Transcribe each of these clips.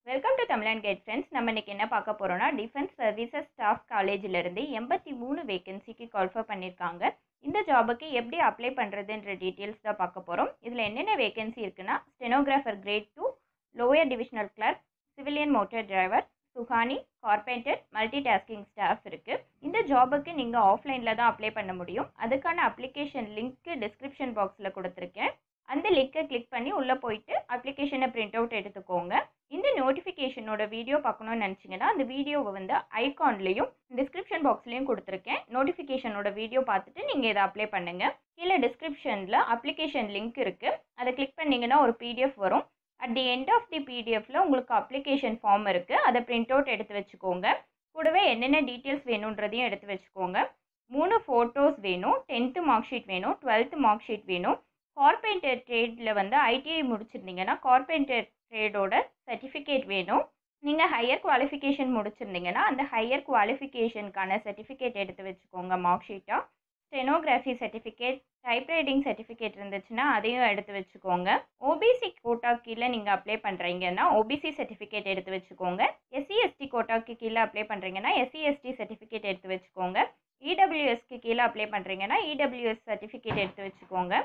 Welcome to Tamil and guide friends. நம்ம இன்னைக்கு என்ன பார்க்க போறோம்னா, டிஃபென்ஸ் சர்வீசஸ் ஸ்டாஃப் காலேஜில் இருந்து 83 வேகன்சிக்கு கால்ஃபர் பண்ணியிருக்காங்க. இந்த ஜாபுக்கு எப்படி அப்ளை பண்ணுறதுன்ற டீட்டெயில்ஸ் தான் பார்க்க போகிறோம். இதில் என்னென்ன வேகன்சி இருக்குன்னா, stenographer grade 2, lower divisional clerk, civilian motor driver, சுகானி, கார்பெண்டர், மல்டி டாஸ்கிங் ஸ்டாஃப் இருக்குது. இந்த ஜாபுக்கு நீங்கள் ஆஃப்லைனில் தான் அப்ளை பண்ண முடியும். அதுக்கான அப்ளிகேஷன் லிங்க்கு டிஸ்கிரிப்ஷன் பாக்ஸில் கொடுத்துருக்கேன். அந்த லிங்கை கிளிக் பண்ணி உள்ளே போயிட்டு அப்ளிகேஷனை பிரிண்ட் அவுட் எடுத்துக்கோங்க. இந்த நோட்டிஃபிகேஷனோட வீடியோ பார்க்கணும்னு நினச்சிங்கன்னா அந்த வீடியோவை வந்து ஐகான்லேயும் டிஸ்கிரிப்ஷன் பாக்ஸ்லேயும் கொடுத்துருக்கேன். நோட்டிஃபிகேஷனோட வீடியோ பார்த்துட்டு நீங்கள் இதை அப்ளை பண்ணுங்கள். கீழே டிஸ்கிரிப்ஷனில் அப்ளிகேஷன் லிங்க் இருக்குது. அதை கிளிக் பண்ணிங்கன்னா ஒரு பிடிஎஃப் வரும். At the end of the பிடிஎஃப்பில் உங்களுக்கு அப்ளிகேஷன் ஃபார்ம் இருக்குது. அதை பிரிண்ட் அவுட் எடுத்து வச்சுக்கோங்க. கூடவே என்னென்ன டீட்டெயில்ஸ் வேணுன்றதையும் எடுத்து வச்சுக்கோங்க. 3 ஃபோட்டோஸ் வேணும், 10th மார்க் ஷீட் வேணும், 12th மார்க் ஷீட் வேணும். கார்பெண்டர் ட்ரேடில் வந்து ஐடிஐ முடிச்சிருந்தீங்கன்னா கார்பெண்டர் ட்ரேடோட சர்டிஃபிகேட் வேணும். நீங்கள் ஹையர் குவாலிஃபிகேஷன் முடிச்சிருந்தீங்கன்னா அந்த ஹையர் குவாலிஃபிகேஷனுக்கான சர்டிஃபிகேட் எடுத்து வச்சுக்கோங்க மார்க் ஷீட்டாக. ஸ்டெனோகிராஃபி சர்டிஃபிகேட், டைப்ரைட்டிங் சர்டிஃபிகேட் இருந்துச்சுன்னா அதையும் எடுத்து வச்சுக்கோங்க. ஓபிசி கோட்டா கீழே நீங்கள் அப்ளை பண்ணுறீங்கன்னா ஓபிசி சர்டிஃபிகேட் எடுத்து வச்சுக்கோங்க. எஸ்சி/எஸ்டி கோட்டாக்கு கீழே அப்ளை பண்ணுறீங்கன்னா எஸ்சி/எஸ்டி சர்டிஃபிகேட் எடுத்து வச்சுக்கோங்க. இடபிள்யூஎஸ்க்கு கீழே அப்ளை பண்ணுறீங்கன்னா இடபிள்யூஎஸ் சர்டிஃபிகேட் எடுத்து வச்சுக்கோங்க.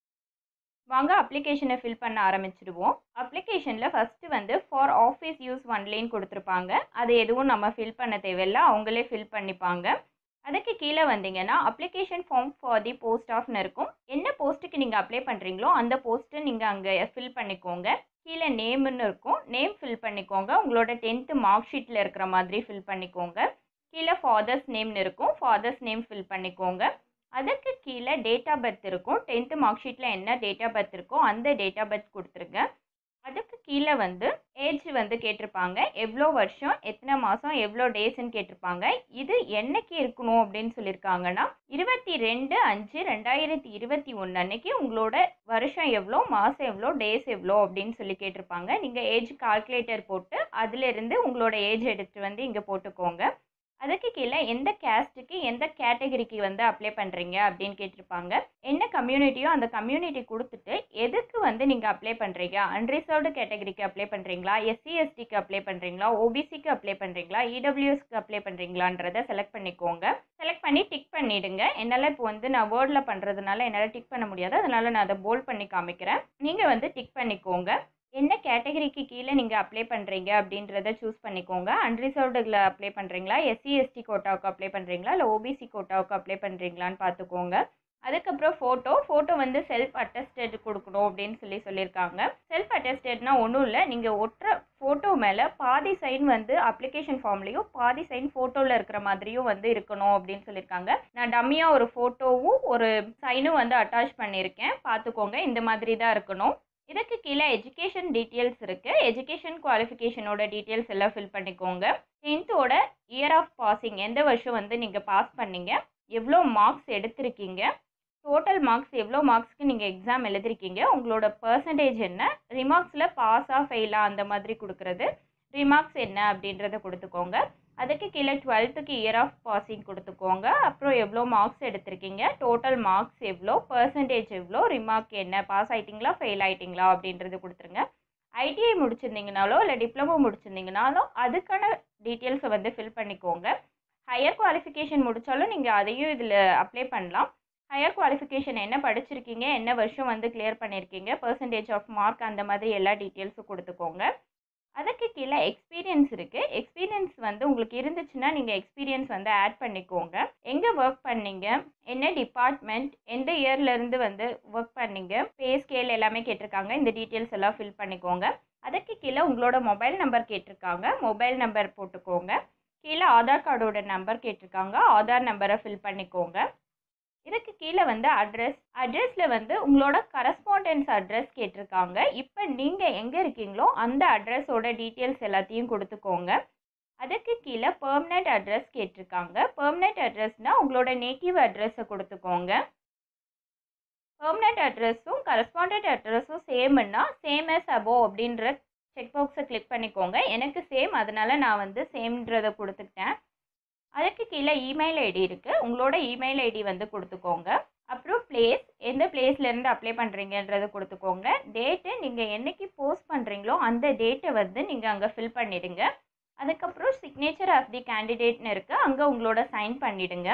வாங்க அப்ளிகேஷனை ஃபில் பண்ண ஆரம்பிச்சிடுவோம். அப்ளிகேஷனில் ஃபஸ்ட்டு வந்து ஃபார் ஆஃபீஸ் யூஸ் ஒன்லின்னு கொடுத்துருப்பாங்க. அது எதுவும் நம்ம ஃபில் பண்ண தேவையில்லை, அவங்களே ஃபில் பண்ணிப்பாங்க. அதுக்கு கீழே வந்தீங்கன்னா application form for the post ஆஃப்னு இருக்கும். என்ன போஸ்ட்டுக்கு நீங்கள் அப்ளை பண்ணுறீங்களோ அந்த போஸ்ட்டை நீங்கள் அங்கே ஃபில் பண்ணிக்கோங்க. கீழே நேம்னு இருக்கும், நேம் ஃபில் பண்ணிக்கோங்க. உங்களோட 10th மார்க் ஷீட்டில் இருக்கிற மாதிரி ஃபில் பண்ணிக்கோங்க. கீழே ஃபாதர்ஸ் நேம்னு இருக்கும், ஃபாதர்ஸ் நேம் ஃபில் பண்ணிக்கோங்க. அதுக்கு கீழே டேட் ஆஃப் பர்த் இருக்கும். 10th மார்க் ஷீட்டில் என்ன டேட் ஆஃப் பர்த் இருக்கோ அந்த டேட் ஆஃப் பர்த் கொடுத்துருங்க. அதுக்கு கீழே வந்து ஏஜ் வந்து கேட்டிருப்பாங்க. எவ்வளோ வருஷம், எத்தனை மாதம், எவ்வளோ டேஸ்ன்னு கேட்டிருப்பாங்க. இது என்னைக்கு இருக்கணும் அப்படின்னு சொல்லியிருக்காங்கன்னா 22/5/2021 அன்னைக்கு உங்களோட வருஷம் எவ்வளோ, மாதம் எவ்வளோ, டேஸ் எவ்வளோ அப்படின்னு சொல்லி கேட்டிருப்பாங்க. நீங்கள் ஏஜ் கால்குலேட்டர் போட்டு அதிலிருந்து உங்களோட ஏஜ் எடுத்து வந்து இங்கே போட்டுக்கோங்க. அதுக்கு கீழே எந்த கேஸ்ட்டுக்கு எந்த கேட்டகரிக்கு வந்து அப்ளை பண்ணுறீங்க அப்படின்னு கேட்டிருப்பாங்க. என்ன கம்யூனிட்டியோ அந்த கம்யூனிட்டி கொடுத்துட்டு எதுக்கு வந்து நீங்கள் அப்ளை பண்ணுறீங்க, அன்ரிசர்வ்டு கேட்டகரிக்கு அப்ளை பண்ணுறீங்களா, எஸ்சி/எஸ்டிக்கு அப்ளை பண்ணுறீங்களா, ஓபிசிக்கு அப்ளை பண்ணுறீங்களா, இடபிள்யூஎஸ்க்கு அப்ளை பண்ணுறீங்களான்றதை செலக்ட் பண்ணிக்கோங்க. செலக்ட் பண்ணி டிக் பண்ணிவிடுங்க. என்னால் இப்போ வந்து நான் வேர்டில் பண்ணுறதுனால என்னால் டிக் பண்ண முடியாது, அதனால் நான் அதை போல்ட் பண்ணி காமிக்கிறேன். நீங்கள் வந்து டிக் பண்ணிக்கோங்க. என்ன கேட்டகரிக்கு கீழே நீங்கள் அப்ளை பண்ணுறீங்க அப்படின்றத சூஸ் பண்ணிக்கோங்க. அன்ரிசர்வ்டில் அப்ளை பண்ணுறீங்களா, எஸ்சி/எஸ்டி கோட்டாவுக்கு அப்ளை பண்ணுறீங்களா, இல்லை ஓபிசி கோட்டாவுக்கு அப்ளை பண்ணுறீங்களான்னு பார்த்துக்கோங்க. அதுக்கப்புறம் ஃபோட்டோ வந்து செல்ஃப் அட்டஸ்டட் கொடுக்கணும் அப்படின்னு சொல்லியிருக்காங்க. செல்ஃப் அட்டஸ்டட்னா ஒன்றும் இல்லை, நீங்கள் ஒட்டுற ஃபோட்டோ மேலே பாதி சைன் வந்து அப்ளிகேஷன் ஃபார்ம்லேயும் பாதி சைன் ஃபோட்டோவில் இருக்கிற மாதிரியும் வந்து இருக்கணும் அப்படின்னு சொல்லியிருக்காங்க. நான் டம்மியாக ஒரு ஃபோட்டோவும் ஒரு சைனும் வந்து அட்டாச் பண்ணியிருக்கேன், பார்த்துக்கோங்க. இந்த மாதிரி தான் இருக்கணும். இதுக்கு கீழே எஜுகேஷன் டீட்டெயில்ஸ் இருக்குது. எஜுகேஷன் குவாலிஃபிகேஷனோட டீட்டெயில்ஸ் எல்லாம் ஃபில் பண்ணிக்கோங்க. 10th இயர் ஆஃப் பாசிங், எந்த வருஷம் வந்து நீங்கள் பாஸ் பண்ணீங்க, எவ்வளோ மார்க்ஸ் எடுத்திருக்கீங்க, டோட்டல் மார்க்ஸ் எவ்வளோ மார்க்ஸ்க்கு நீங்கள் எக்ஸாம் எழுதிருக்கீங்க, உங்களோட பர்சன்டேஜ் என்ன, ரிமார்க்ஸில் பாஸாக ஃபெயிலாக அந்த மாதிரி கொடுக்குறது, ரிமார்க்ஸ் என்ன அப்படின்றத கொடுத்துக்கோங்க. அதுக்கு கீழே 12th இயர் ஆஃப் பாசிங் கொடுத்துக்கோங்க. அப்புறம் எவ்வளோ மார்க்ஸ் எடுத்திருக்கீங்க, டோட்டல் மார்க்ஸ் எவ்வளோ, பர்சன்டேஜ் எவ்வளோ, ரிமார்க் என்ன, பாஸ் ஆகிட்டிங்களா ஃபெயில் ஆகிட்டிங்களா அப்படின்றது கொடுத்துருங்க. ஐடிஐ முடிச்சிருந்தீங்கனாலோ இல்லை டிப்ளமோ முடிச்சிருந்தீங்கனாலோ அதுக்கான டீட்டெயில்ஸை வந்து ஃபில் பண்ணிக்கோங்க. ஹையர் குவாலிஃபிகேஷன் முடித்தாலும் நீங்கள் அதையும் இதில் அப்ளை பண்ணலாம். ஹையர் குவாலிஃபிகேஷன் என்ன படிச்சிருக்கீங்க, என்ன வருஷம் வந்து கிளியர் பண்ணியிருக்கீங்க, பர்சன்டேஜ் ஆஃப் மார்க், அந்த மாதிரி எல்லா டீட்டெயில்ஸும் கொடுத்துக்கோங்க. அதுக்கு கீழே எக்ஸ்பீரியன்ஸ் இருக்குது. எக்ஸ்பீரியன்ஸ் வந்து உங்களுக்கு இருந்துச்சுன்னா நீங்கள் எக்ஸ்பீரியன்ஸ் வந்து ஆட் பண்ணிக்கோங்க. எங்கே ஒர்க் பண்ணீங்க, என்ன டிபார்ட்மெண்ட், எந்த இயர்லேருந்து வந்து ஒர்க் பண்ணீங்க, பே ஸ்கேல் எல்லாமே கேட்டிருக்காங்க. இந்த டீட்டெயில்ஸ் எல்லாம் ஃபில் பண்ணிக்கோங்க. அதுக்கு கீழே உங்களோட மொபைல் நம்பர் கேட்டிருக்காங்க, மொபைல் நம்பர் போட்டுக்கோங்க. கீழே ஆதார் கார்டோட நம்பர் கேட்டிருக்காங்க, ஆதார் நம்பரை ஃபில் பண்ணிக்கோங்க. இதுக்கு கீழே வந்து அட்ரஸில் வந்து உங்களோட கரஸ்பாண்டன்ஸ் அட்ரஸ் கேட்டிருக்காங்க. இப்போ நீங்கள் எங்கே இருக்கீங்களோ அந்த அட்ரஸோட டீட்டெயில்ஸ் எல்லாத்தையும் கொடுத்துக்கோங்க. அதுக்கு கீழே பெர்மனெண்ட் அட்ரஸ் கேட்டிருக்காங்க. பெர்மனெண்ட் அட்ரஸ்னால் உங்களோட நேட்டிவ் அட்ரஸை கொடுத்துக்கோங்க. பெர்மனெண்ட் அட்ரஸும் கரஸ்பாண்டன்ட் அட்ரஸும் சேம்னா சேம் அஸ் அபோவ் அப்படின்ற செக் பாக்ஸை கிளிக் பண்ணிக்கோங்க. எனக்கு சேம், அதனால் நான் வந்து சேம்ன்றதை கொடுத்துக்கிட்டேன். அதுக்கு கீழே இமெயில் ஐடி இருக்குது. உங்களோட இமெயில் ஐடி வந்து கொடுத்துக்கோங்க. அப்புறம் பிளேஸ், எந்த பிளேஸ்லேருந்து அப்ளை பண்ணுறீங்கன்றதை கொடுத்துக்கோங்க. டேட்டு, நீங்கள் என்னைக்கு போஸ்ட் பண்ணுறீங்களோ அந்த டேட்டை வந்து நீங்கள் அங்கே ஃபில் பண்ணிவிடுங்க. அதுக்கப்புறம் சிக்னேச்சர் ஆஃப் தி கேண்டிடேட்னு இருக்குது, அங்கே உங்களோட சைன் பண்ணிவிடுங்க.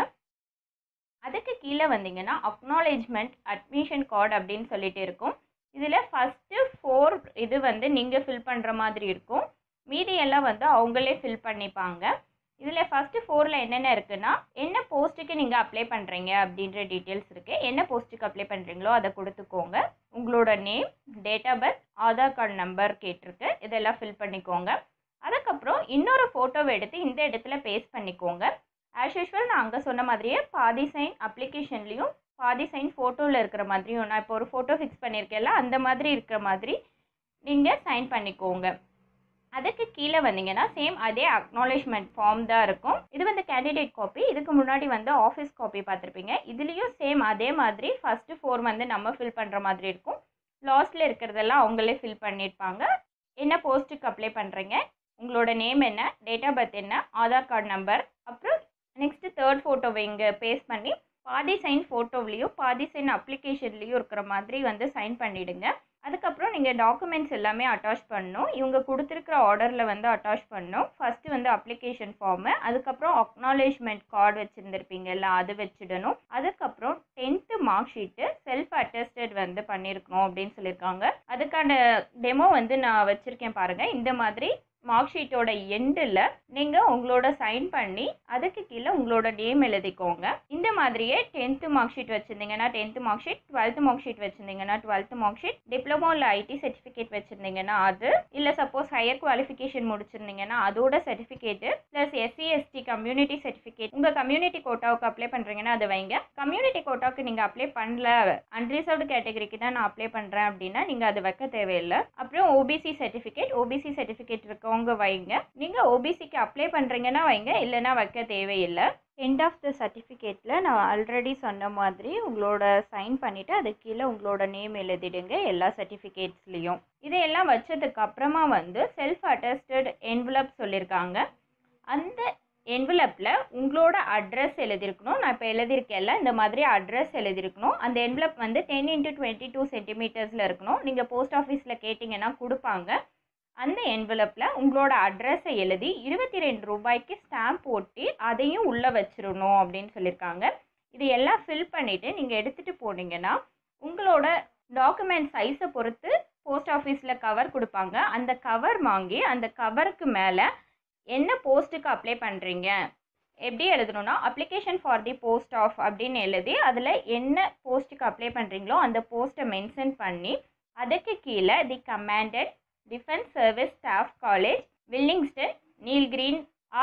அதுக்கு கீழே வந்தீங்கன்னா அக்னாலேஜ்மெண்ட் அட்மிஷன் கார்டு அப்படின்னு சொல்லிட்டு இருக்கும். இதில் ஃபஸ்ட்டு 4 இது வந்து நீங்கள் ஃபில் பண்ணுற மாதிரி இருக்கும். மீதி எல்லாம் வந்து அவங்களே ஃபில் பண்ணிப்பாங்க. இதில் ஃபஸ்ட்டு 4ல் என்னென்ன இருக்குன்னா, என்ன போஸ்ட்டுக்கு நீங்கள் அப்ளை பண்ணுறீங்க அப்படின்ற டீட்டெயில்ஸ் இருக்குது. என்ன போஸ்ட்டுக்கு அப்ளை பண்ணுறீங்களோ அதை கொடுத்துக்கோங்க. உங்களோட name, date of birth, Aadhaar card number கேட்டிருக்கு, இதெல்லாம் ஃபில் பண்ணிக்கோங்க. அதுக்கப்புறம் இன்னொரு ஃபோட்டோவை எடுத்து இந்த இடத்துல பேஸ்ட் பண்ணிக்கோங்க. ஆஸ் யூஷுவல் நான் அங்கே சொன்ன மாதிரியே பாதி சைன் அப்ளிகேஷன்லேயும் பாதி சைன் ஃபோட்டோவில் இருக்கிற மாதிரியும், நான் இப்போ ஒரு ஃபோட்டோ ஃபிக்ஸ் பண்ணியிருக்கேன்ல அந்த மாதிரி இருக்கிற மாதிரி நீங்கள் சைன் பண்ணிக்கோங்க. அதுக்கு கீழே வந்தீங்கன்னா சேம் அதே அக்னாலேஜ்மெண்ட் ஃபார்ம் தான் இருக்கும். இது வந்து கேண்டிடேட் காப்பி. இதுக்கு முன்னாடி வந்து ஆஃபீஸ் காப்பி பார்த்துருப்பீங்க. இதுலேயும் சேம் அதே மாதிரி ஃபஸ்ட்டு 4 வந்து நம்ம ஃபில் பண்ணுற மாதிரி இருக்கும். லாஸ்ட்டில் இருக்கிறதெல்லாம் அவங்களே ஃபில் பண்ணியிருப்பாங்க. என்ன போஸ்ட்டுக்கு அப்ளை பண்ணுறீங்க, உங்களோட நேம் என்ன, டேட் ஆஃப் பர்த் என்ன, ஆதார் கார்டு நம்பர், அப்புறம் நெக்ஸ்ட்டு 3rd ஃபோட்டோவை இங்கே பேஸ்ட் பண்ணி பாதி சைன் ஃபோட்டோவிலையும் பாதி சைன் அப்ளிகேஷன்லேயும் இருக்கிற மாதிரி வந்து சைன் பண்ணிவிடுங்க. அதுக்கப்புறம் நீங்கள் டாக்குமெண்ட்ஸ் எல்லாமே அட்டாச் பண்ணணும். இவங்க கொடுத்துருக்குற ஆர்டரில் வந்து அட்டாச் பண்ணணும். ஃபஸ்ட்டு வந்து அப்ளிகேஷன் ஃபார்மு, அதுக்கப்புறம் அக்னாலேஜ்மெண்ட் கார்டு வச்சுருந்துருப்பீங்கல்ல அது வச்சிடணும். அதுக்கப்புறம் 10th mark sheet self attested வந்து பண்ணியிருக்கணும் அப்படின்னு சொல்லியிருக்காங்க. அதுக்கான டெமோ வந்து நான் வச்சுருக்கேன் பாருங்கள். இந்த மாதிரி மார்க் ஷீட்டோட எண்டில் நீங்கள் உங்களோட சைன் பண்ணி அதுக்கு கீழே உங்களோட நேம் எழுதிக்கோங்க. இந்த மாதிரியே 10th மார்க் ஷீட் வச்சுருந்தீங்கன்னா 10th mark sheet, 12th mark sheet வச்சுருந்தீங்கன்னா 12th மார்க் ஷீட், டிப்ளமோ இல்லை ஐடி சர்டிஃபிகேட் வச்சுருந்தீங்கன்னா அது, இல்லை சப்போஸ் ஹையர் குவாலிஃபிகேஷன் முடிச்சிருந்தீங்கன்னா அதோட certificate, plus SC ST community certificate, உங்கள் கம்யூனிட்டி கோட்டாவுக்கு அப்ளை பண்ணுறீங்கன்னா அதை வைங்க. கம்யூனிட்டி கோட்டாவுக்கு நீங்கள் அப்ளை பண்ணல, அன்ரிசர்வ்டு கேட்டகரிக்கு தான் நான் அப்ளை பண்ணுறேன் அப்படின்னா நீங்கள் அது வைக்க தேவையில்லை. அப்புறம் ஓபிசி சர்டிஃபிகேட் இருக்கவங்க வைங்க. நீங்கள் ஓபிசிக்கு அப்ளை பண்ணுறீங்கன்னா வைங்க, இல்லைன்னா வைக்க தேவையில்லை. எண்ட் ஆஃப் த சர்டிஃபிகேட்டில் நான் ஆல்ரெடி சொன்ன மாதிரி உங்களோட சைன் பண்ணிவிட்டு அது கீழே உங்களோட நேம் எழுதிடுங்க எல்லா சர்டிஃபிகேட்ஸ்லேயும். இதையெல்லாம் வச்சதுக்கு அப்புறமா வந்து செல்ஃப் அட்டஸ்டட் என்வலப் சொல்லியிருக்காங்க. அந்த என்வலப்பில் உங்களோட அட்ரஸ் எழுதியிருக்கணும். நான் இப்போ எழுதியிருக்கேன்ல இந்த மாதிரி அட்ரஸ் எழுதியிருக்கணும். அந்த என்வலப் வந்து 10x22 சென்டிமீட்டர்ஸில் இருக்கணும். நீங்கள் போஸ்ட் ஆஃபீஸில் கேட்டிங்கன்னா கொடுப்பாங்க. அந்த என்வலப்பில் உங்களோட அட்ரஸை எழுதி 22 ரூபாய்க்கு ஸ்டாம்ப் ஒட்டி அதையும் உள்ளே வச்சிடணும் அப்படின்னு சொல்லியிருக்காங்க. இது எல்லாம் ஃபில் பண்ணிவிட்டு நீங்கள் எடுத்துகிட்டு போனீங்கன்னா உங்களோட டாக்குமெண்ட் சைஸை பொறுத்து போஸ்ட் ஆஃபீஸில் கவர் கொடுப்பாங்க. அந்த கவர் வாங்கி அந்த கவருக்கு மேலே என்ன போஸ்ட்டுக்கு அப்ளை பண்ணுறீங்க எப்படி எழுதணும்னா application for the post of அப்படின்னு எழுதி அதில் என்ன போஸ்ட்டுக்கு அப்ளை பண்ணுறீங்களோ அந்த போஸ்ட்டை மென்ஷன் பண்ணி அதுக்கு கீழே the commandant defence service staff college Wellington Nilgiris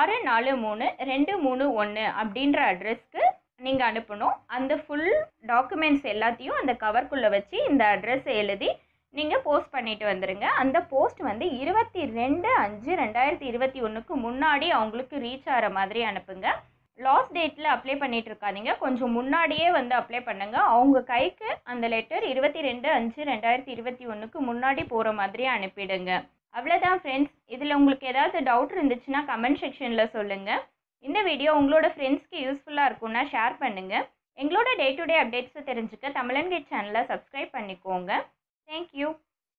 643231 அப்படின்ற அட்ரஸ்க்கு நீங்கள் அனுப்பணும். அந்த ஃபுல் டாக்குமெண்ட்ஸ் எல்லாத்தையும் அந்த கவர்க்குள்ளே வச்சு இந்த அட்ரஸை எழுதி நீங்கள் போஸ்ட் பண்ணிட்டு வந்துடுங்க. அந்த போஸ்ட் வந்து 22/5/2021க்கு முன்னாடி அவங்களுக்கு ரீச் ஆகிற மாதிரி அனுப்புங்க. லாஸ்ட் டேட்டில் அப்ளை பண்ணிட்டு இருக்காதீங்க, கொஞ்சம் முன்னாடியே வந்து அப்ளை பண்ணுங்க. அவங்க கைக்கு அந்த லெட்டர் 22/5/2021க்கு முன்னாடி போகிற மாதிரி அனுப்பிடுங்க. அவ்வளோதான் ஃப்ரெண்ட்ஸ். இதில் உங்களுக்கு ஏதாவது டவுட் இருந்துச்சுன்னா கமெண்ட் செக்ஷனில் சொல்லுங்கள். இந்த வீடியோ உங்களோட ஃப்ரெண்ட்ஸ்க்கு யூஸ்ஃபுல்லாக இருக்கும்னா ஷேர் பண்ணுங்கள். எங்களோட டே டு டே அப்டேட்ஸை தெரிஞ்சுக்க தமிழன் கேட் சேனலை சப்ஸ்கிரைப் பண்ணிக்கோங்க. தேங்க்யூ.